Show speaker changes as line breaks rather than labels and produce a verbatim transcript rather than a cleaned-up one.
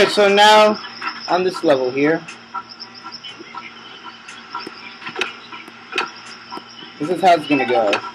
Alright, so now on this level here, this is how it's gonna go.